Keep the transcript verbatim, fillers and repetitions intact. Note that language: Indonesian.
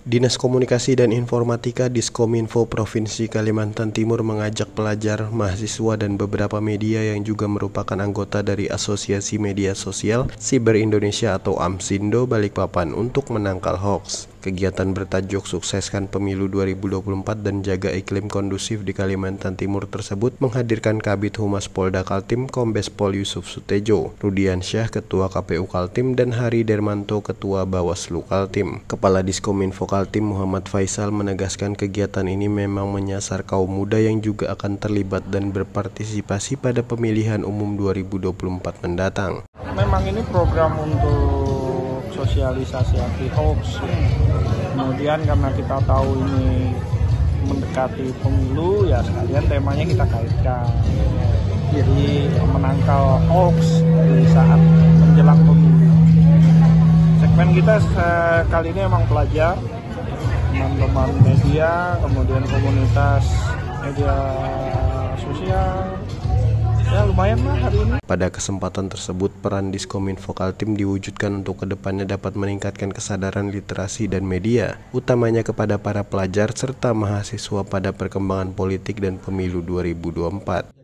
Dinas Komunikasi dan Informatika Diskominfo Provinsi Kalimantan Timur mengajak pelajar, mahasiswa, dan beberapa media yang juga merupakan anggota dari Asosiasi Media Sosial Siber Indonesia atau AMSINDO Balikpapan untuk menangkal hoaks. Kegiatan bertajuk Sukseskan Pemilu dua ribu dua puluh empat dan Jaga Iklim Kondusif di Kalimantan Timur tersebut menghadirkan Kabid Humas Polda Kaltim Kombes Pol Yusuf Sutejo, Rudiansyah Ketua K P U Kaltim, dan Hari Dermanto Ketua Bawaslu Kaltim. Kepala Diskominfo Kaltim Muhammad Faisal menegaskan kegiatan ini memang menyasar kaum muda yang juga akan terlibat dan berpartisipasi pada pemilihan umum dua ribu dua puluh empat mendatang. Memang ini program untuk sosialisasi anti hoax. Kemudian karena kita tahu ini mendekati pemilu, ya sekalian temanya kita kaitkan. Jadi menangkal hoax di saat menjelang pemilu. Segmen kita kali ini memang pelajar, teman-teman media, kemudian komunitas media sosial. Ya lumayan lah hari ini. Pada kesempatan tersebut, peran Diskominfo Kaltim diwujudkan untuk kedepannya dapat meningkatkan kesadaran literasi dan media, utamanya kepada para pelajar serta mahasiswa pada perkembangan politik dan pemilu dua ribu dua puluh empat.